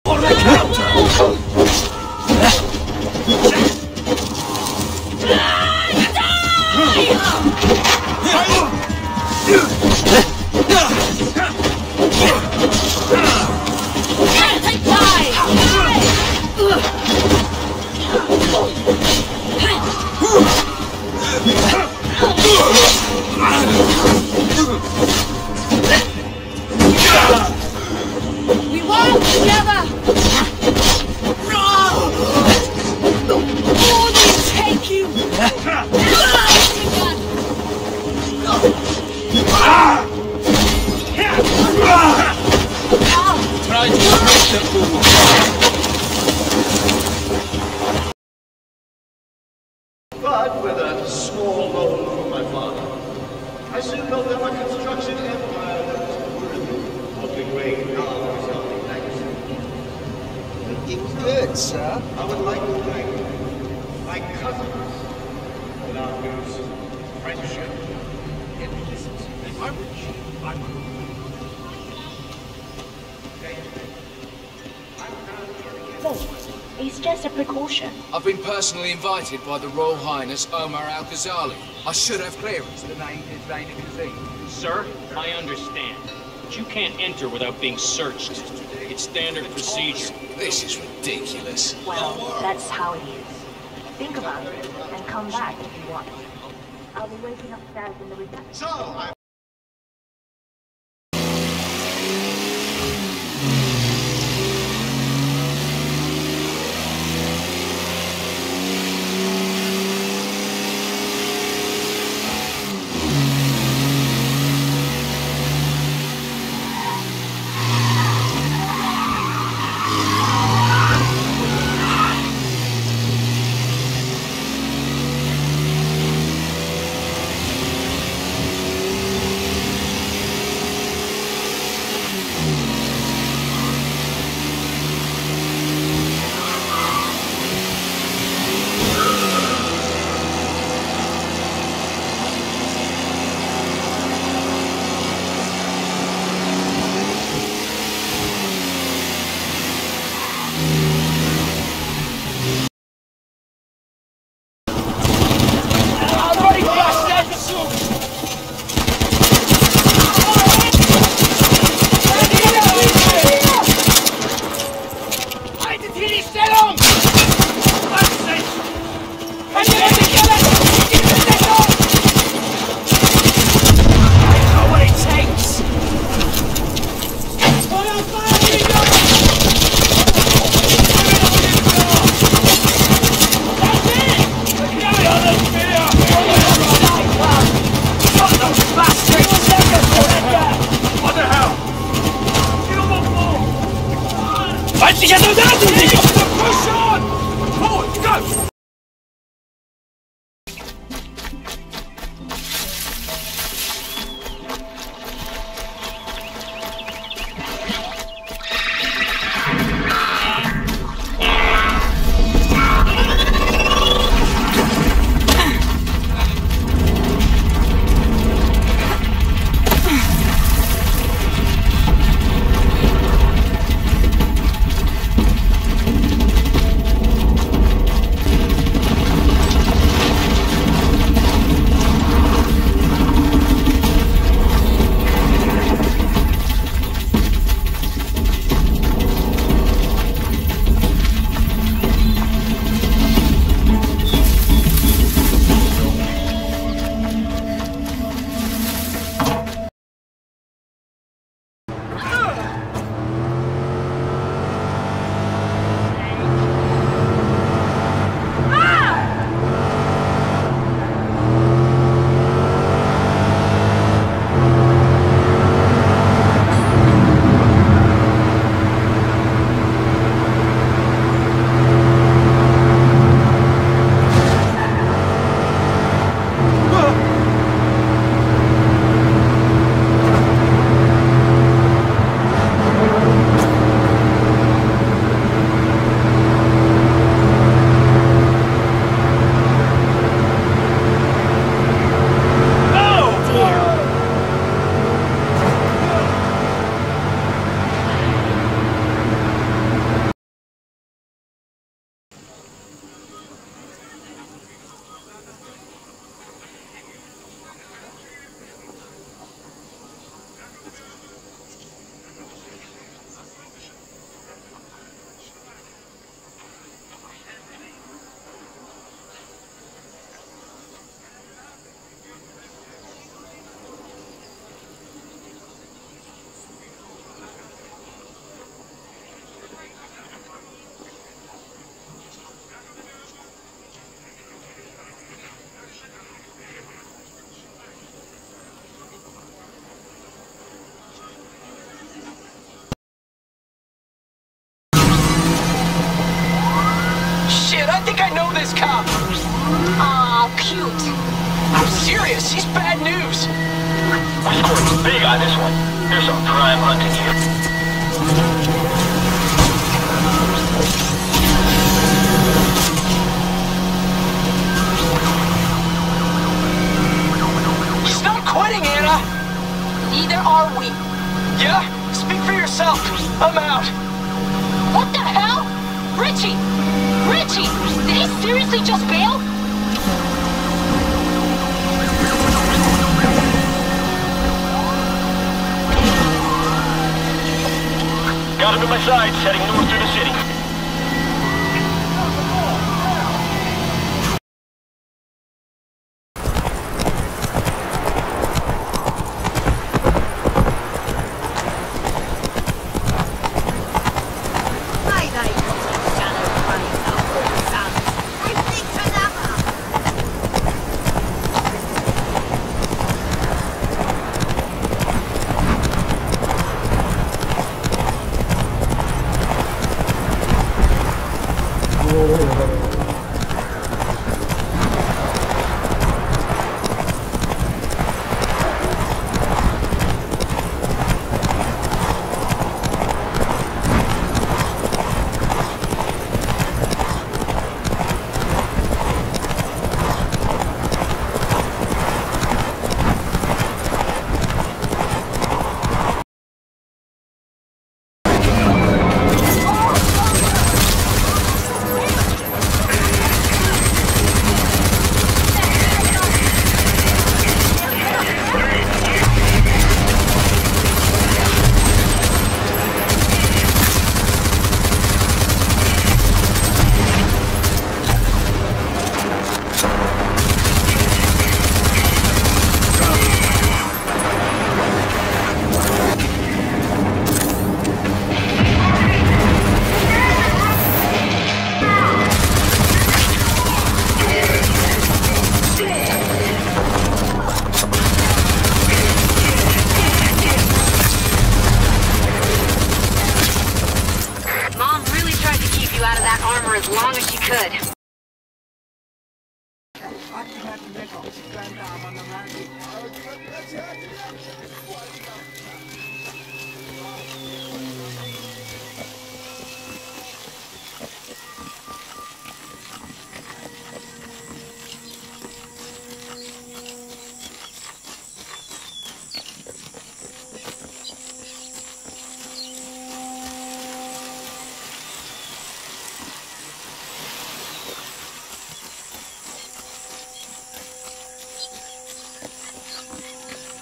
We walk together! Oh, they take you! Try to break the fool. But with a small loan from my father, I soon built up a construction empire that was worthy of the great Nagasazi legacy. Looking good, sir. I would like to thank my cousins, without whose friendship, implicit, and courage I would. It's just a precaution. I've been personally invited by the Royal Highness Omar Al-Ghazali. I should have clearance. The name is Zain Kazim. Sir, I understand, but you can't enter without being searched. It's standard procedure. This is ridiculous. Well, that's how it is. Think about it, and come back if you want. I'll be waiting upstairs in the reception. So, I Push on! Forward, go! this. He's bad news. We're scoring big on this one. There's some prime hunting here. He's not quitting, Anna. Neither are we. Yeah? Speak for yourself. I'm out. What the hell? Richie! Richie! Did he seriously just bail? Got him in my sights, heading north through the city. As long as she could.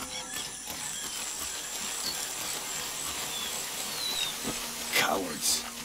Cowards.